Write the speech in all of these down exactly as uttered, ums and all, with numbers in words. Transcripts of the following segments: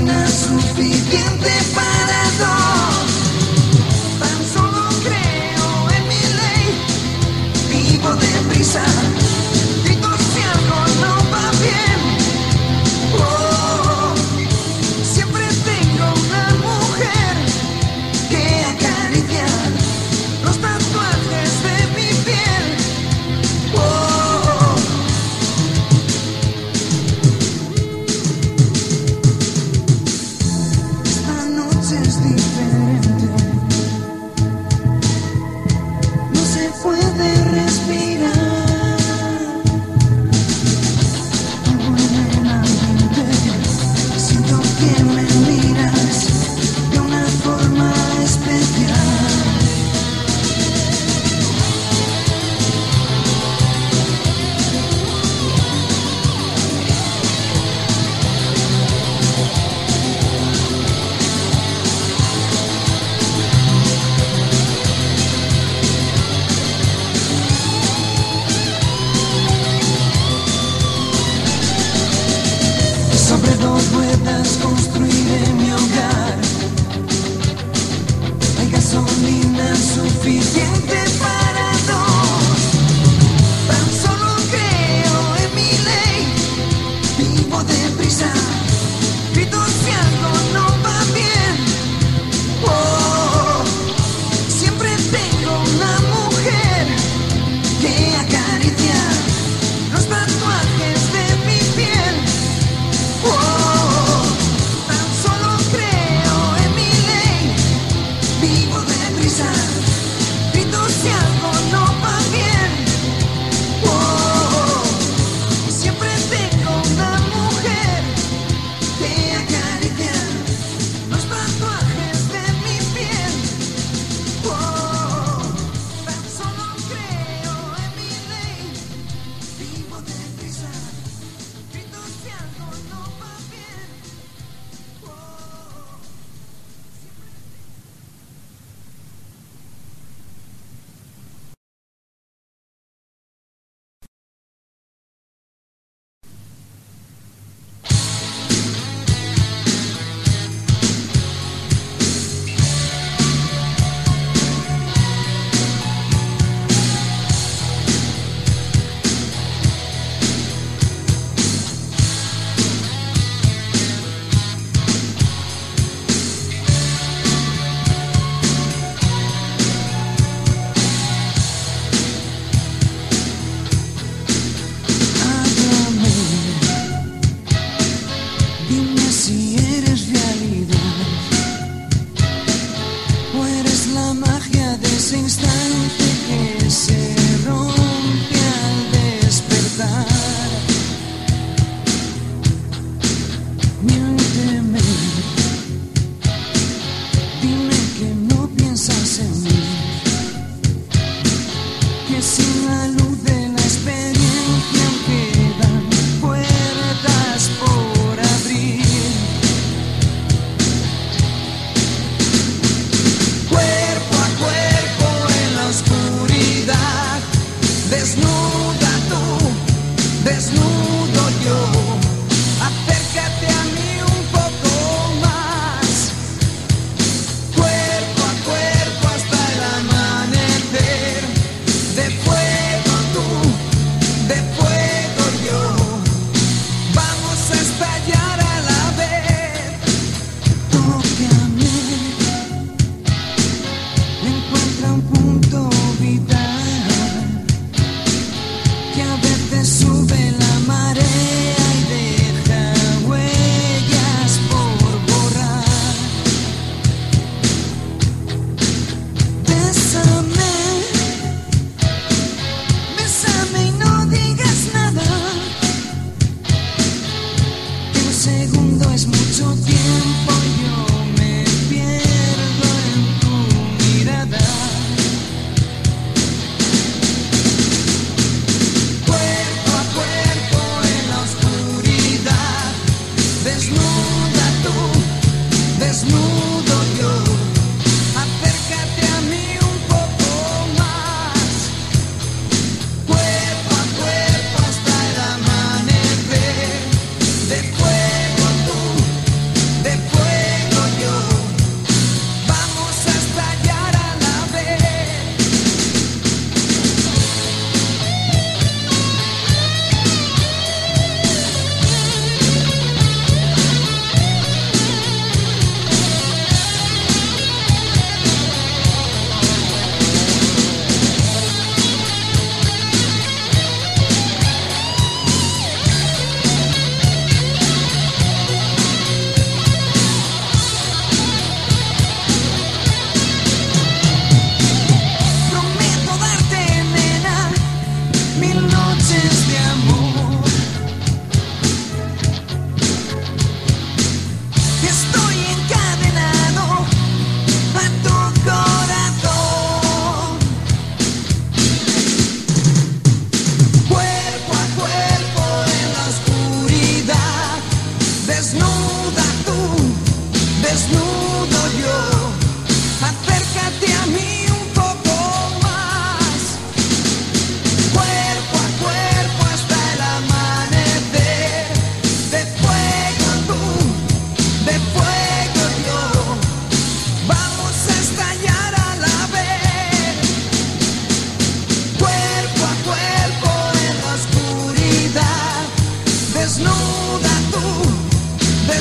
suficiente para dos. Tan solo creo en mi ley. Vivo deprisa. Grito si algo no va bien. Oh, siempre tengo una mujer que acaricia los tatuajes de mi piel. Oh, esta noche es diferente.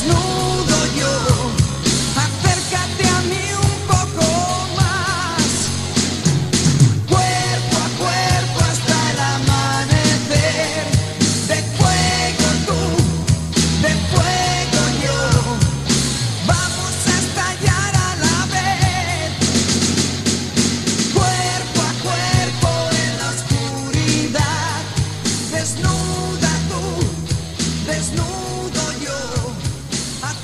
desnudo yo. Acércate a mí un poco más, cuerpo a cuerpo hasta el amanecer. De fuego tú, de fuego yo, vamos a estallar a la vez. Cuerpo a cuerpo en la oscuridad, desnuda tú, desnudo yo.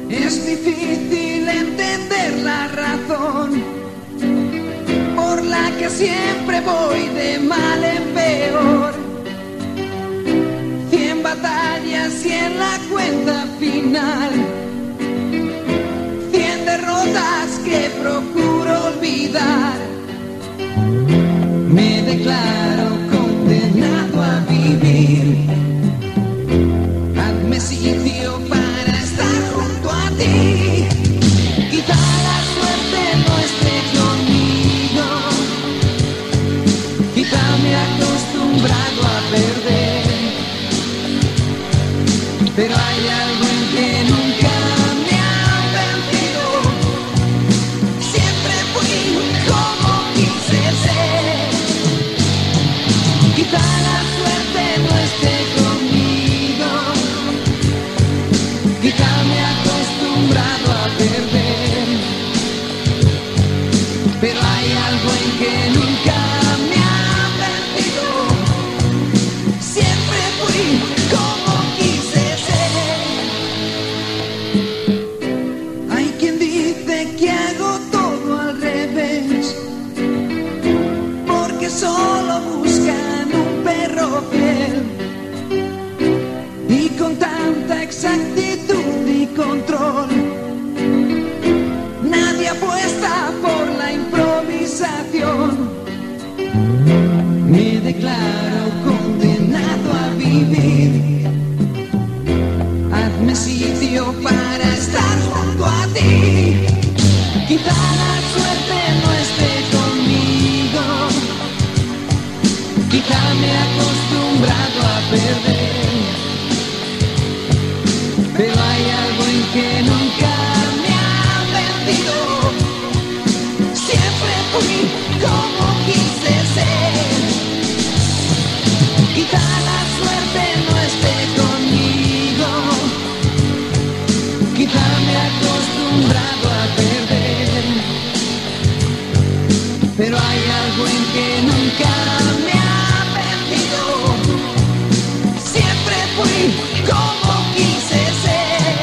Es difícil entender la razón por la que siempre voy de mal en peor. Cien batallas y en la cuenta final cien derrotas que procuro olvidar. Me declaro condenado a vivir. Hazme sitio para estar junto a ti. Quizá la suerte no esté conmigo. Quizá me he acostumbrado a perder. Pero hay algo en que nunca me han vencido. Siempre fui como quise ser. Quizá la suerte no esté conmigo. Quizá me he acostumbrado a perder. Pero hay algo en que nunca me han vencido. Siempre fui como quise ser. Hay quien dice que hago todo al revés, porque solo buscan un perro fiel. Y con tanta exactitud y control, nadie apuesta por la improvisación. Me declaro condenado a vivir. Hazme sitio para estar junto a ti. Quizá la suerte no esté conmigo. Quizá me he acostumbrado a perder. Pero hay algo en que nunca me han vencido. Siempre fui como quise ser. Quizá la suerte no esté conmigo. Quizá me he acostumbrado a perder. Pero hay algo en que nunca me han vencido. Siempre fui como quise ser.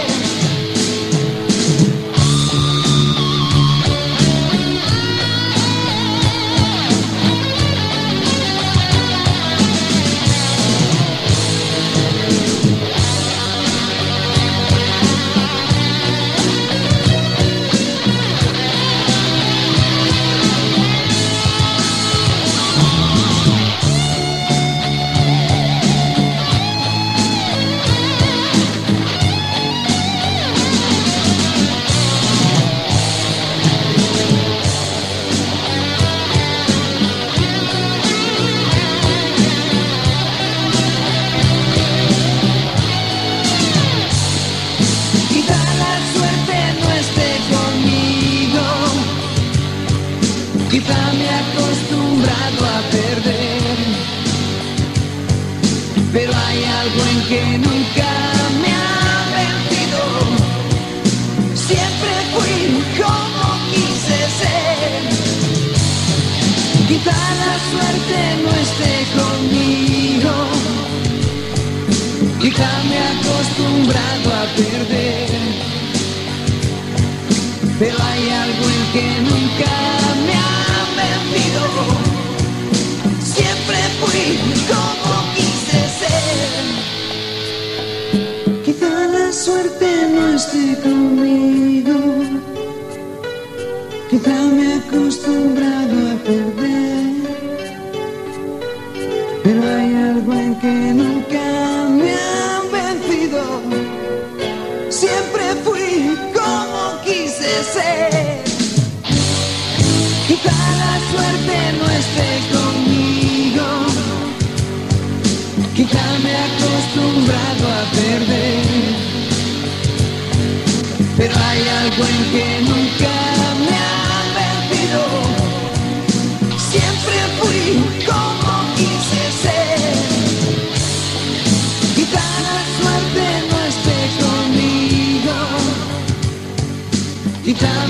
Quizá la suerte no esté conmigo. Quizá me he acostumbrado a perder. Pero hay algo en que nunca me han vencido. Siempre fui como quise ser. Quizá la suerte no esté conmigo. Quizá me he acostumbrado a perder. Pero hay algo en que nunca me han vencido. Siempre fui como quise ser. Quizá la suerte no esté conmigo. Quizá me he acostumbrado a perder. Pero hay algo en que nunca me han vencido. Siempre fui como quise ser. Quizá la suerte no esté conmigo. Quizá me he acostumbrado a perder. Pero hay algo en que nunca me han vencido. Siempre fui como quise ser. Quizá la suerte no esté conmigo. Quizá